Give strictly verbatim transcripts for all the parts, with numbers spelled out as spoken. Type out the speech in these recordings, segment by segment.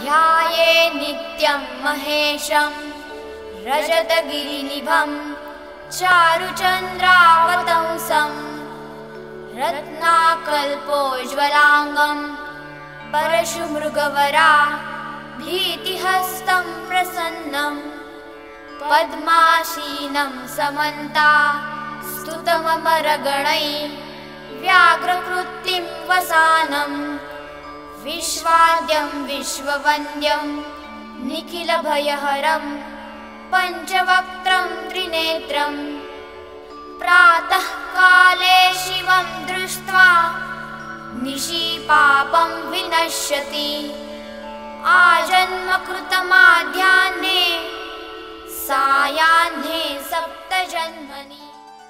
ध्याये नित्यं महेशं रजतगिरिनिभं चारुचन्द्रावतंसं रत्नाकल्पोज्ज्वलाङ्गं परशुमृगवरा भीतिहस्तं प्रसन्नं पद्मासीनं समन्ता स्तुतममरगणैः व्याघ्रकृत्तिं वसानं विश्वाद्यं विश्ववन्द्यं निखिलभयहरं पञ्चवक्त्रं त्रिनेत्रं प्रातःकाले शिवं दृष्ट्वा निशिपापं विनश्यति आजन्मकृतमाध्याह्ने सायाह्ने सप्तजन्मनि।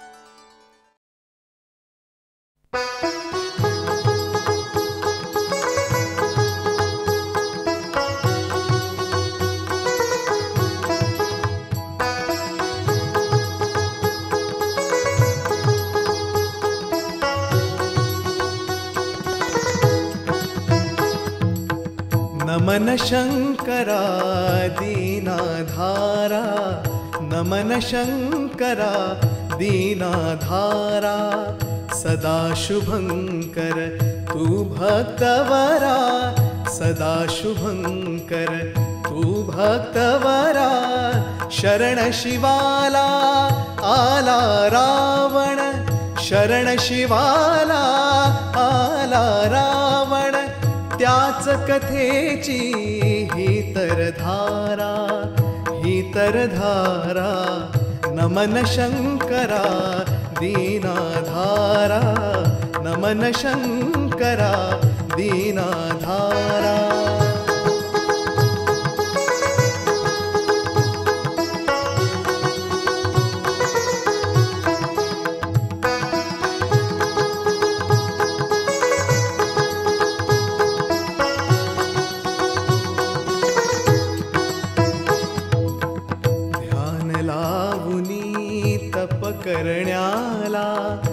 नमन शंकरा दीनाधारा, नमन शंकरा दीनाधारा, सदा शुभंकर तू भक्तवरा, सदा शुभंकर तू भक्तवरा। शरण शिवाला आला रावण, शरण शिवाला आला रावण, त्याच कथेची ही तर धारा, ही तर धारा। नमन शंकरा दीनाधारा, नमन शंकरा दीनाधारा। करण्याला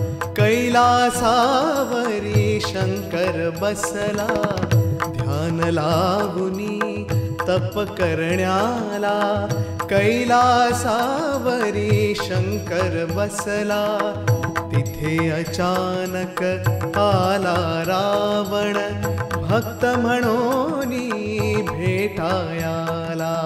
कैलासावरी शंकर बसला, ध्यान लावुनी तप करण्याला कैलासावरी शंकर बसला। तिथे अचानक आला रावण, भक्त म्हणोनी भेटायाला।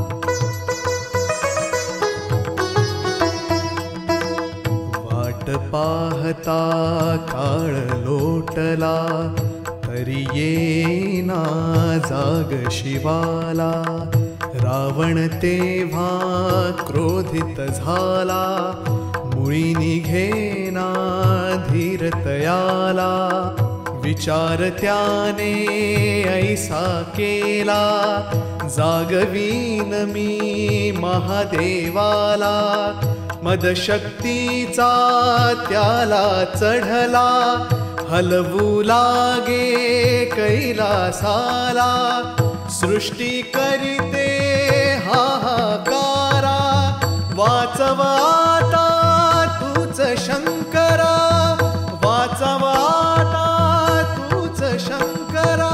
पाहता काळ लोटला, तरी येना जाग शिवाला। रावण तेव्हा क्रोधित झाला, मुळी निघेना धीर तयाला। विचार त्याने ऐसा केला, जागवीन मी महादेवाला। मदशक्तीचा त्याला चढला, हलवू लागे कैलासाला। सृष्टी करीते हाहाकारा, वाचवा आता तूच शंकरा, वाचवा आता तूच शंकरा।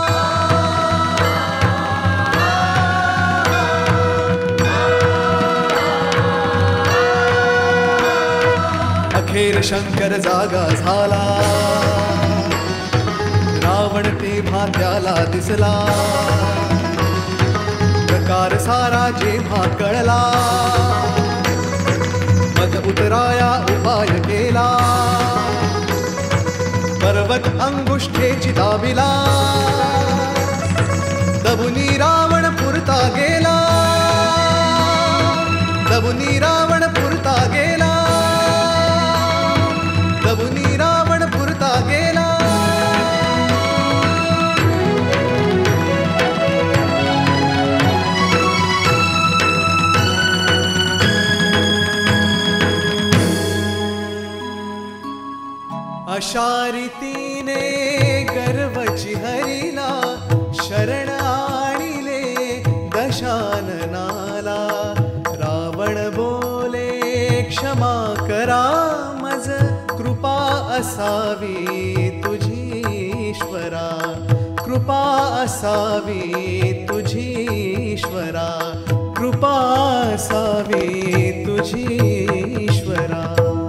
अखेर शंकर जागा झाला, रावण तेव्हा त्याला दिसला। प्रकार सारा जेव्हा कळला, मग उतराया उपाय केला। पर्वत अंगुष्ठेची दाबिला, दबुनी रावण पुरता गेला, दबुनी रावण पुरता गेला, दबुनी रावण पुरता गेला। अशा रीतीने गर्वची हरीला, शरण आणिले दशाननाला। रावण बोले क्षमा करा मज, कृपा असावी तुझी ईश्वरा, कृपा असावी तुझी असावी तुझी ईश्वरा.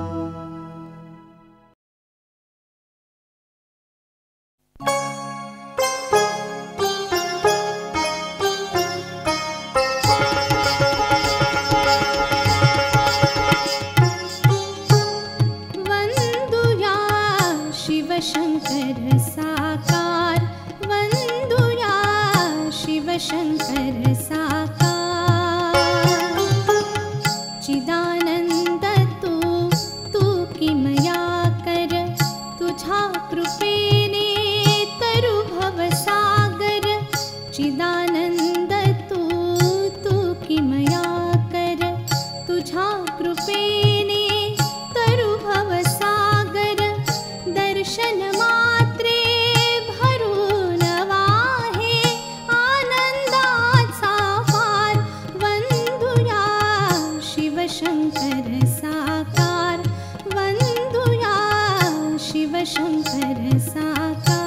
शिवशंकर साकार वंदुया शिवशंकर साकार. चिदानंद तू तू किमया कर तुझा कृपेने तरु भवसागर. चिदानंद तू तू किमया कर तुझा कृपेने तरु भवसागर. दर्शन मात्रे भरून वाहे आनंदाचा पार. वंदुया शिवशंकर साकार वंदुया शिवशंकर साकार.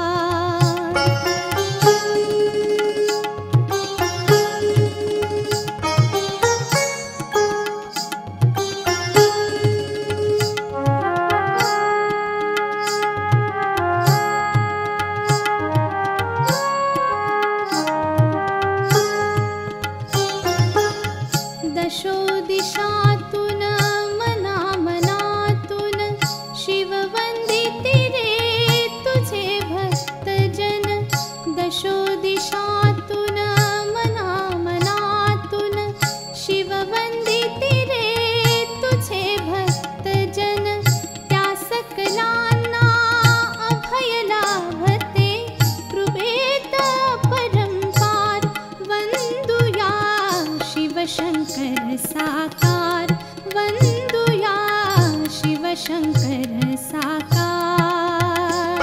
दशो दिशातून मना मनातून शिव वंदिते रे तुझे भक्त जन. दशो दिशातून मना मनातून शिव वंदिते रे तुझे भक्त जन. त्या सकलांना अभय लाभते कृपेत परंपार. वंदुया शिवशंकर साकार वंदुया शिवशंकर साकार.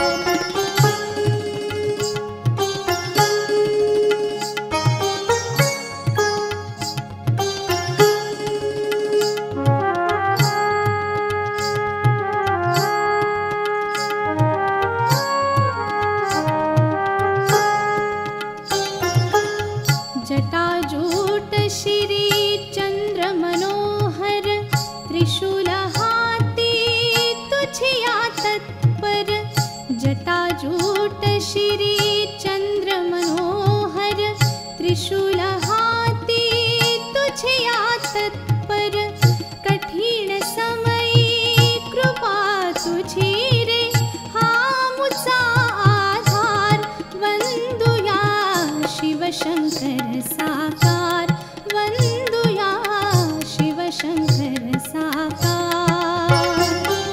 जटाजूट शिरी चंद्र मनोहर त्रिशूल हाती तुझिया तत्पर. जटाजूट शिरी चंद्र मनोहर त्रिशूल हाती तुझिया तत्पर. कठीण समयी कृपा तुझी रे हा मुचा आधार. वंदुया शिवशंकर साकार वंदुया शिवशंकर साकार.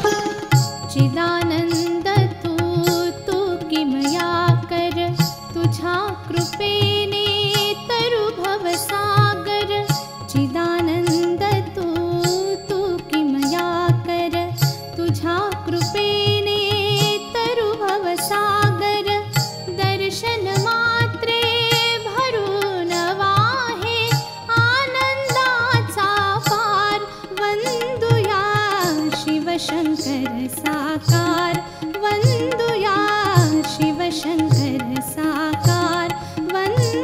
चिदानंद तू तू किमया कर तुझा कृपेने तरु भवसागर. चिदानंद तू तू किमया कर तुझा कृपेने तरु भवसागर. दर्शन मात्रे भरून वाहे आनंदाचा पार. वंदुया शिवशंकर साकार वंदुया शिवशंकर साकार. वंदुया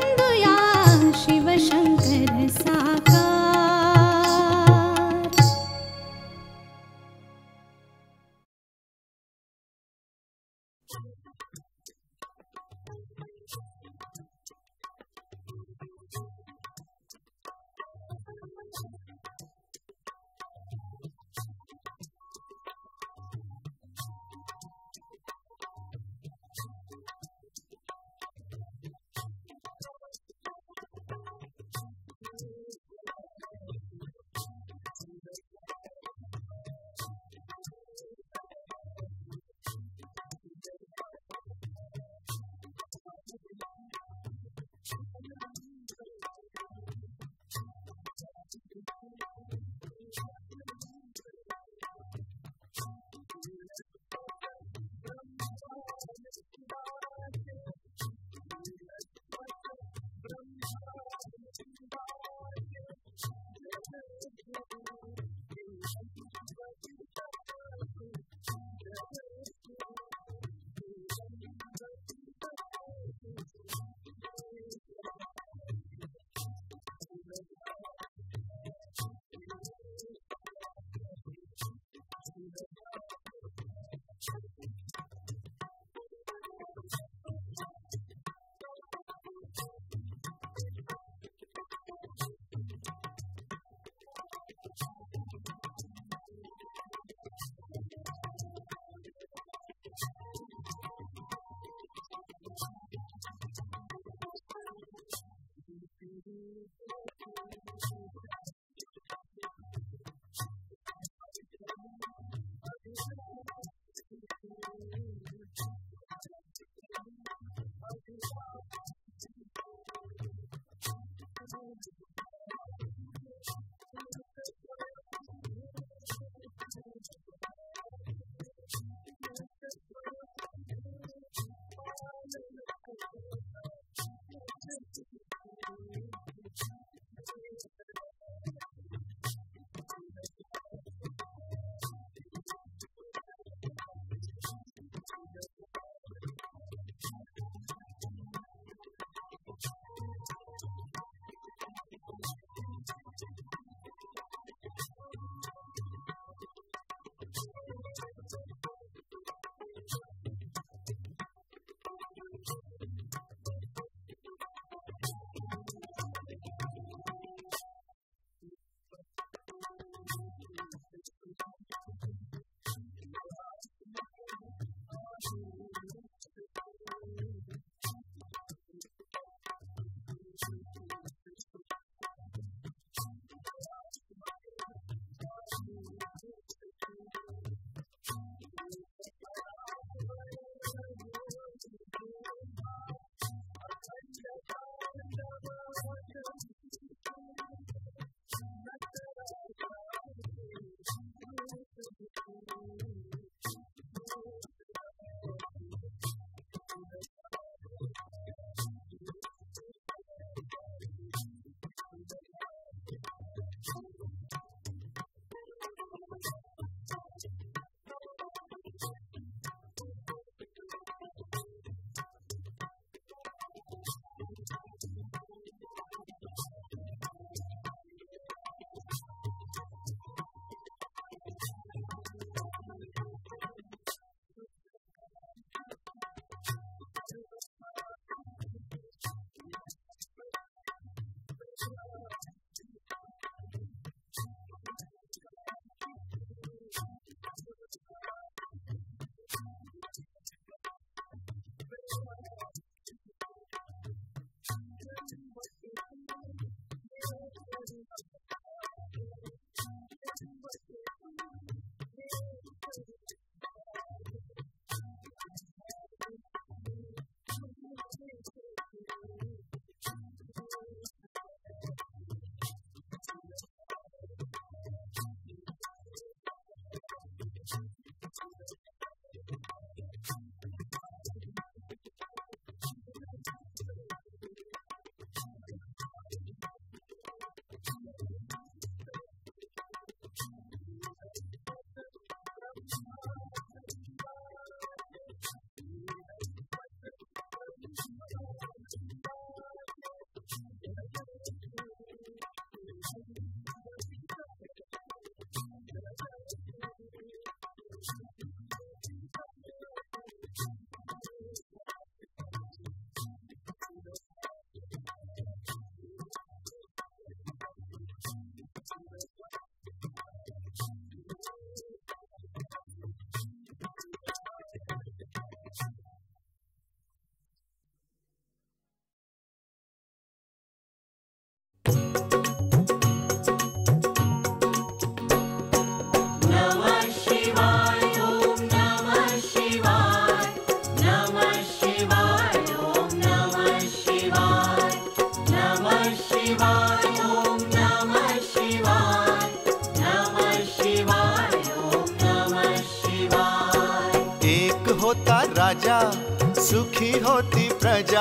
राजा सुखी होती प्रजा,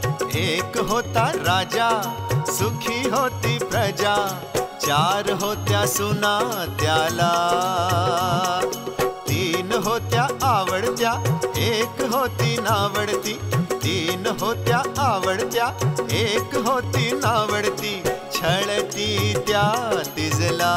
एक होता राजा सुखी होती प्रजा, चार होत्या सुना त्याला, तीन होत्या आवडत्या एक होती नावडती, तीन होत्या आवडत्या एक होती नावडती, छळती त्या तिजला.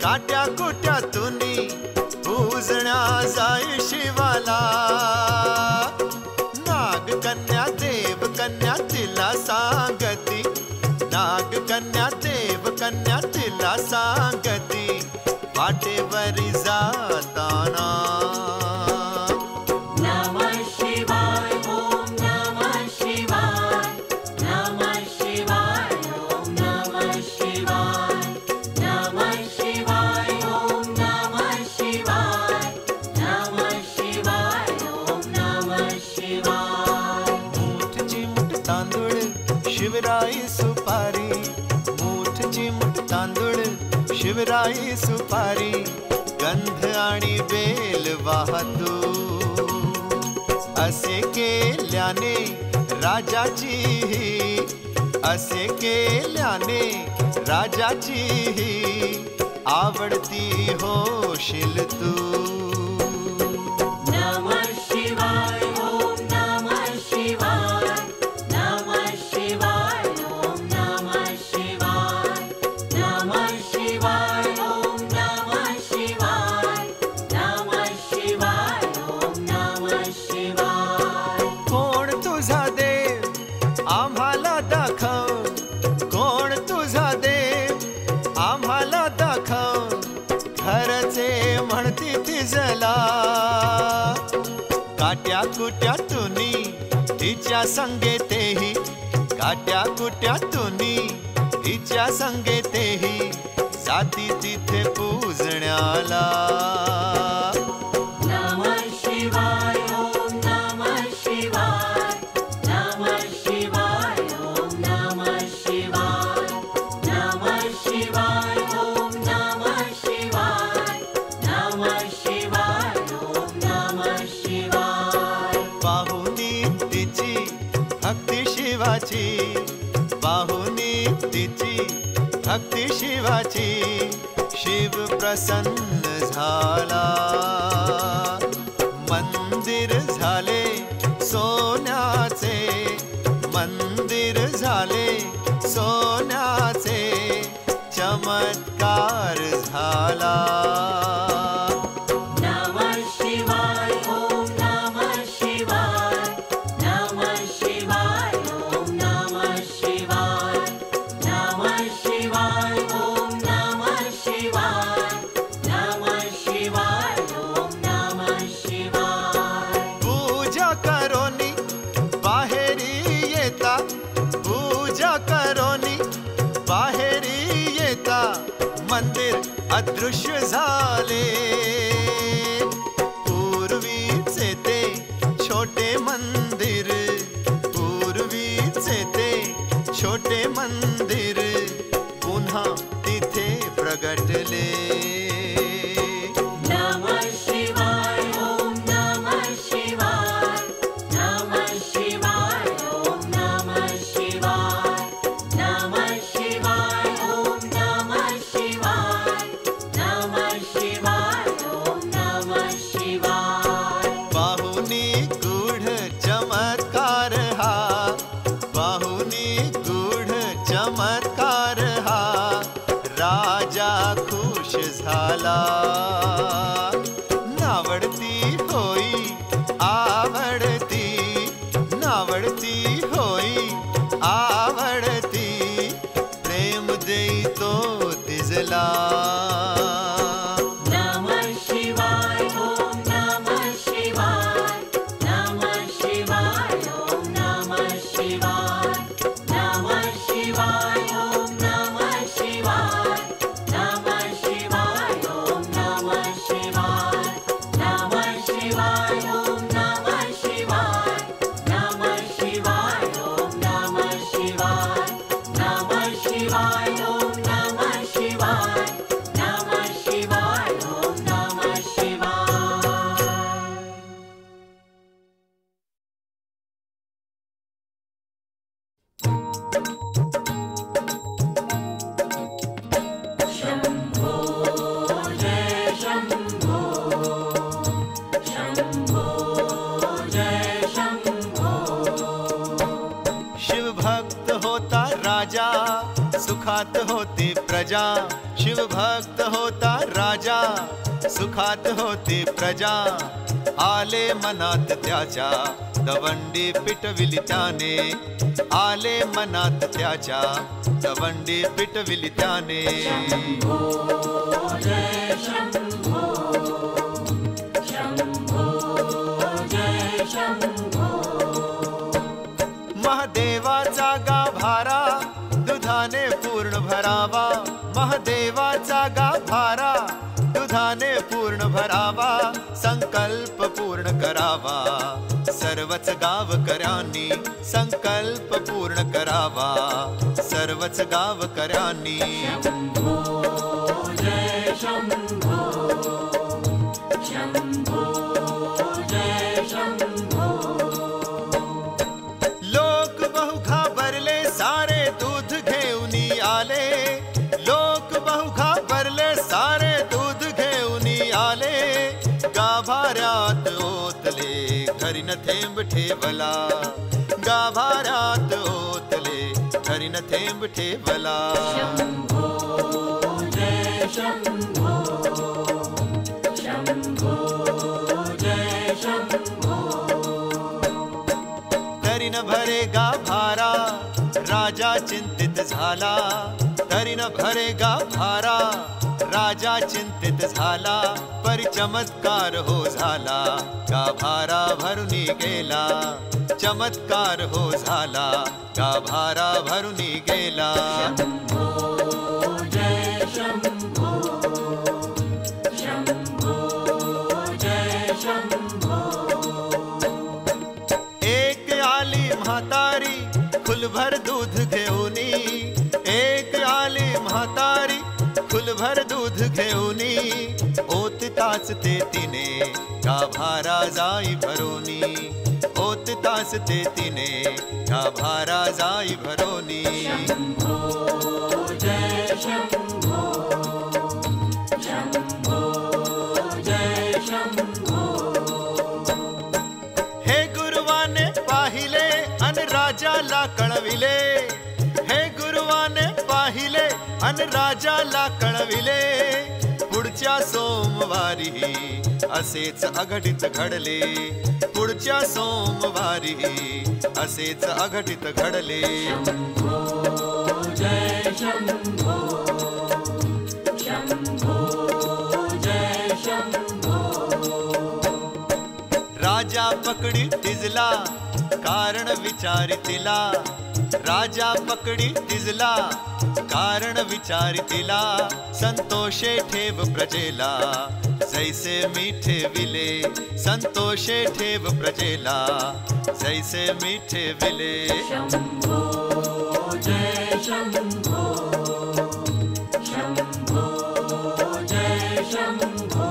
काट्या कुट्या तुनी पूजण्या जाय शिवाला. नाग कन्या देव कन्या तिला सांगती, नाग कन्या देव कन्या तिला सांगती, वाटेवरी जाताना. नमः शिवाय ओम नमः शिवाय, नमः शिवाय ओम नमः शिवाय, नमः शिवाय ओम नमः शिवाय, नमः शिवाय ओम नमः शिवाय. मूठ चिमूट तांदूळ शिवराई सुपारी, मूठ चिमूट तांदूळ शिवराई सुपारी, गंध आणि बेल वाहतू. असे केल्याने राजाची ही, असे केल्याने राजाची ही, आवडती होशील तू. नमः शिवाय ओम नमः शिवाय, नमः शिवाय ओम नमः शिवाय, नमः शिवाय ओम नमः शिवाय, नमः शिवाय ओम नमः शिवाय. कोण तुझा देव आम्हाला दाखव, कोण तुझा देव आम्हाला दाखव, खरचे म्हणती तिजला. काट्या कुट्या तुनी हिच्या संगे तेही, काट्या कुट्या तुनी हिच्या संगे तेही, जाती तिथे पूजण्याला. नमः शिवाय ओम नमः शिवाय, नमः शिवाय ओम नमः शिवाय, नमः शिवाय ओम नमः शिवाय, नमः शिवाय ओम नमः शिवाय. पाहुनी तिची भक्ती शिवाची, पाहुनी तिची भक्ती शिवाची, शिव प्रसन्न झाला. मंदिर झाले सोन्याचे, मंदिर झाले सोन्याचे, चमत्कार झाला. नमः शिवाय ओम नमः शिवाय, नमः शिवाय ओम नमः शिवाय, नमः शिवाय ओम नमः शिवाय, नमः शिवाय ओम नमः शिवाय. पूजा करोनी बाहेरी येता, पूजा करोनी बाहेरी येता, मंदिर अदृश्य झाले. पूर्वीचे ते छोटे मंदिर, पूर्वीचे ते छोटे मंदिर, पुन्हा तिथे प्रगटले. नमः शिवाय ओम नमः शिवाय, नमः शिवाय ओम नमः शिवाय, नमः शिवाय ओम नमः शिवाय, नमः शिवाय ओम नमः शिवाय. पाहुनी गूढ चमत्कार हा, पाहुनी गूढ चमत्कार हा, राजा खुश झाला. नावडती होई आवडती, नावडती होई आवडती, प्रेम देई तो तिजला. नमः शिवाय ओम नमः शिवाय, नमः शिवाय ओम नमः शिवाय, नमः शिवाय ओम नमः शिवाय, नमः शिवाय ओम नमः शिवाय, नमः शिवाय ओम नमः शिवाय, नमः शिवाय ओम नमः शिवाय, नमः शिवाय ओम नमः शिवाय, नमः शिवाय ओम नमः शिवाय. शंभो जय शंभो, शंभो जय शंभो. शिव भक्त होता राजा, सुखात होती प्रजा, शिव भक्त होता सुखात होती प्रजा आले मनात त्याच्या दवंडी पिटविली त्याने आले मनात त्याच्या दवंडी पिटविली त्याने जय शंभो शंभो जय शंभो महादेवाचा गाभारा दुधाने पूर्ण भरावा महादेवाचा गाभारा दुधाने पूर्ण भरावा संकल्प पूर्ण करावा सर्वच गावकऱ्यांनी संकल्प पूर्ण करावा सर्वच गावकऱ्यांनी शंभो जय शंभो शंभो जय शंभो लोक बहु घाबरले सारे दूध घेऊनी आले लोक बहु घाबरले सारे दूध घेऊनी आले गाभाऱ्यात ओतले घरी न थेंब ठेवला गाभाऱ्यात ओतले घरी न थेंब ठेवला शंभो जय शंभो शंभो जय शंभो तरी न भरे गाभारा राजा चिंतित झाला तरी न भरे गाभारा राजा चिंतित झाला परी चमत्कार हो झाला गाभारा भरुनी गेला चमत्कार हो झाला गाभारा भरुनी गेला शंभो जय शंभो शंभो जय शंभो एक आली म्हातारी खुलभर दूध घेऊनी एक आली म्हातारी खुलभर दूध घेऊनी ओत तास ते तिने गाभारा जाई भरोनी ओत तास ते तिने गाभारा जाई भरोनी शंभो जय शंभो शंभो जय शंभो हे गुरुवाने पाहिले अन राजाला कळविले हे गुरुवाने पाहिले अन राजाला कळविले पुढच्या सोमवारी असेच अघटित घडले पुढच्या सोमवारी असेच अघटित घडले शंभो जय शंभो शंभो जय शंभो राजा पकडी तिजला कारण विचारितिला राजा पकडी तिजला कारण विचारितिला संतोषे ठेव प्रजेला जैसे मीठे विले संतोषे ठेव प्रजेला जैसे मीठे विले शंभो जय शंभो शंभो जय शंभो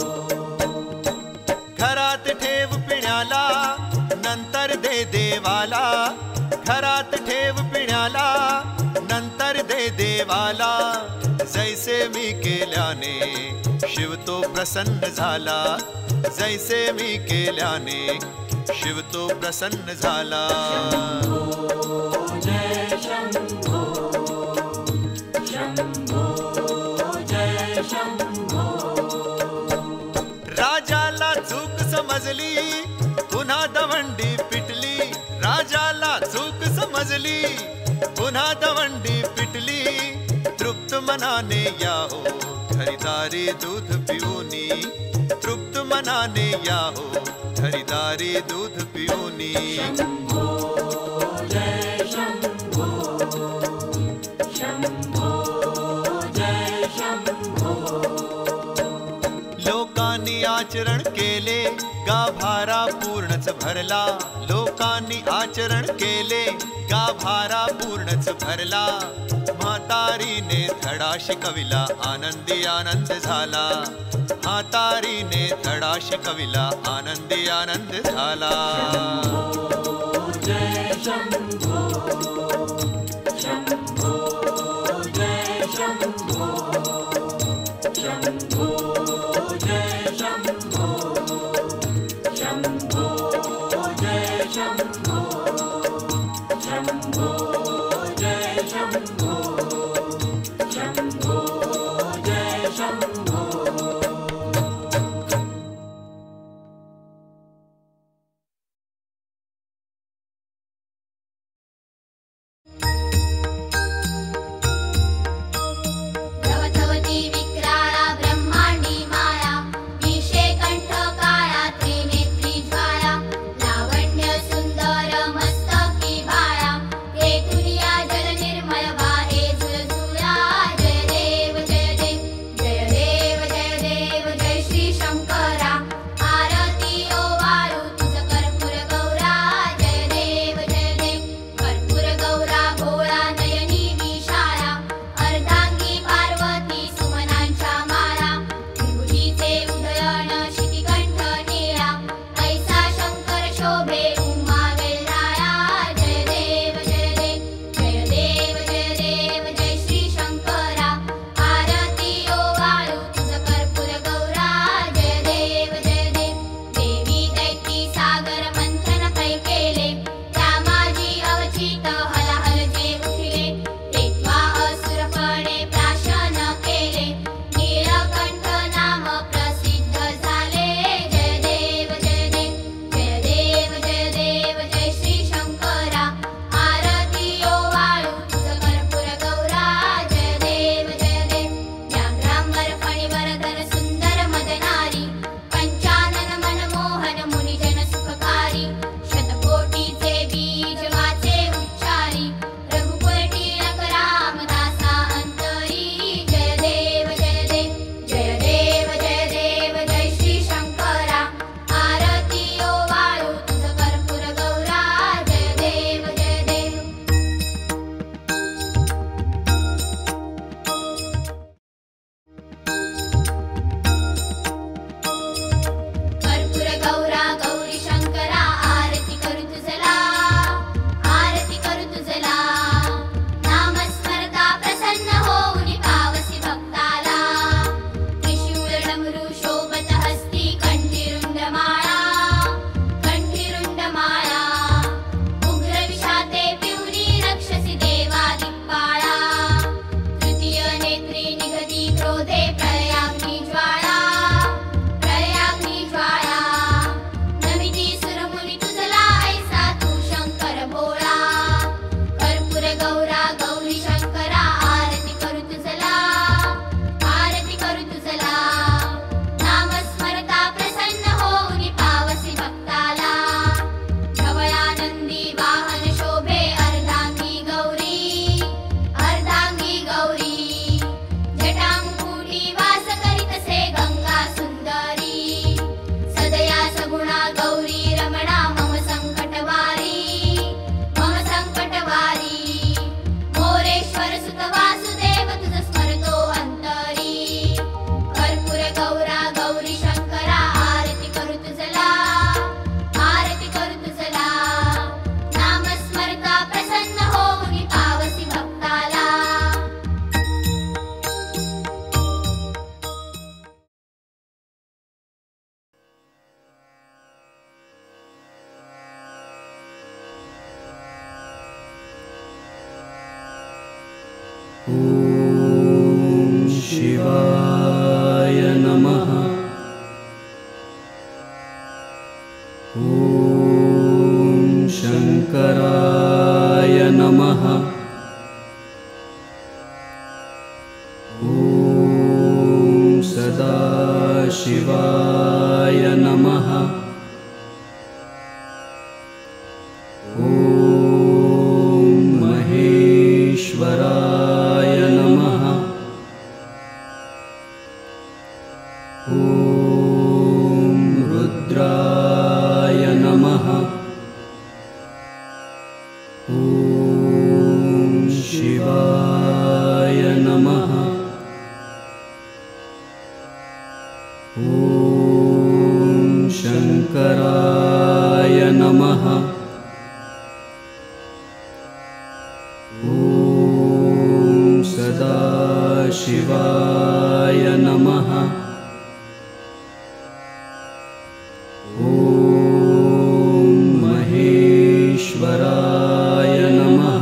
घरात ठेव पिण्याला नंतर दे देवाला घरात ठेव पिण्याला नंतर दे देवाला जैसे मी केल्याने शिव तो प्रसन्न झाला जैसे मी केल्याने शिव तो प्रसन्न झाला जय शंभो शंभो जय शंभो राजाला चूक समजली पुन्हा दवंडी पिटली राजाला चूक समजली पुन्हा दवंडी पिटली तृप्त मनाने या हो खरीदारी दूध पिऊनी तृप्त मनाने या हो खरीदारी दूध पिऊनी शंभो जय शंभो शंभो जय शंभो लोकांनी आचरण केले गाभारा पूर्णच भरला लोकांनी आचरण केले गाभारा पूर्णच भरला म्हातारीने धडा शिकविला आनंदी आनंद झाला म्हातारीने धडा शिकविला आनंदी आनंद झाला जय शंभो शंभो जय शंभो शंभो जय शंभो शंभो जय शंभो शंभो जय शंभो शंभो जय शंभो ॐ रुद्राय नमः। ॐ शिवाय नमः। ॐ शङ्कराय नमः। ॐ सदाशिवाय नमः। ॐ महेश्वराय नमः।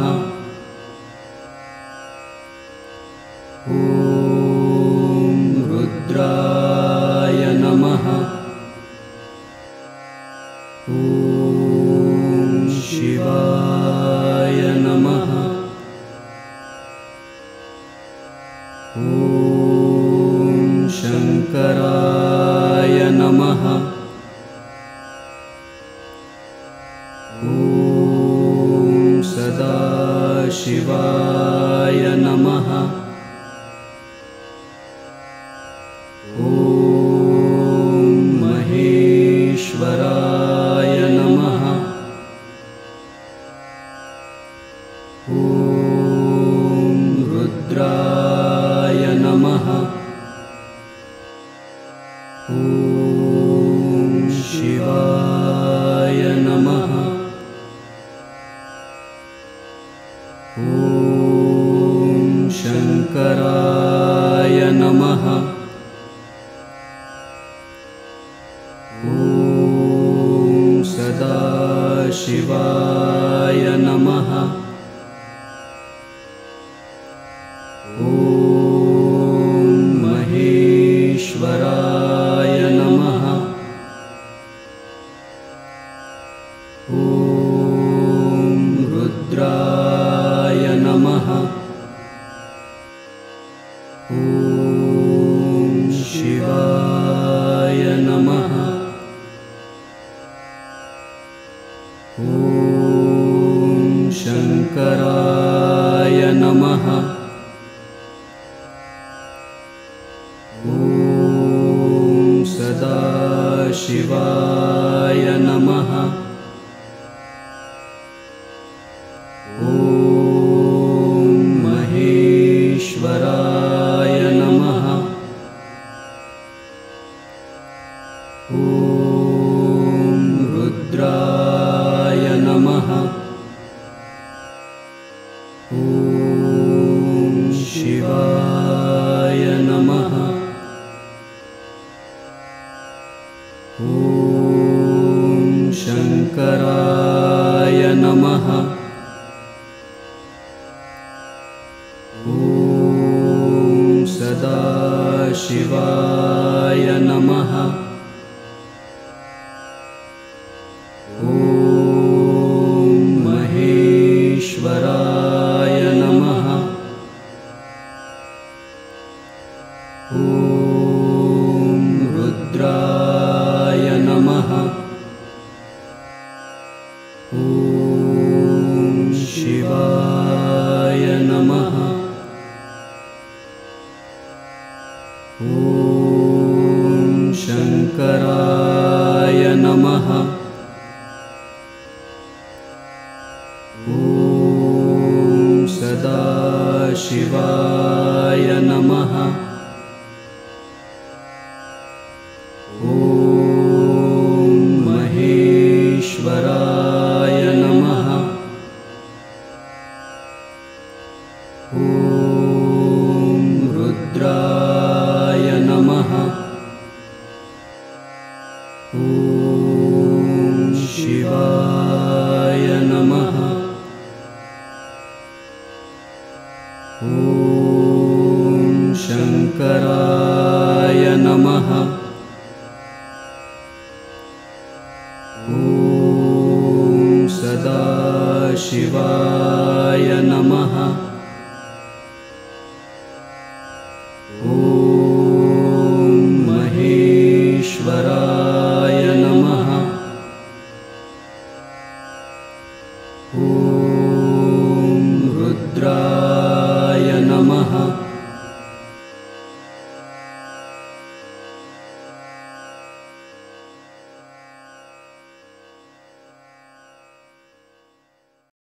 ॐ रुद्राय नमः। ॐ शिवाय नमः। ॐ शङ्कराय नमः। ॐ सदाशिवाय नमः। ॐ महेश्वराय नमः। ॐ रुद्राय नमः। ॐ शिवाय नमः। ॐ शङ्कराय नमः। ॐ सदाशिवाय नमः। ॐ महेश्वराय नमः। ॐ रुद्राय नमः। ॐ शिवाय नमः। ॐ शङ्कराय नमः। ॐ सदाशिवाय नमः। ॐ महेश्वराय नमः। ॐ रुद्राय नमः। ॐ शिवाय नमः। ॐ शङ्कराय नमः। ॐ सदाशिवाय नमः। ॐ महेश्वराय नमः। ॐ रुद्राय नमः। ॐ शिवाय नमः। ॐ शङ्कराय नमः। ॐ सदाशिवाय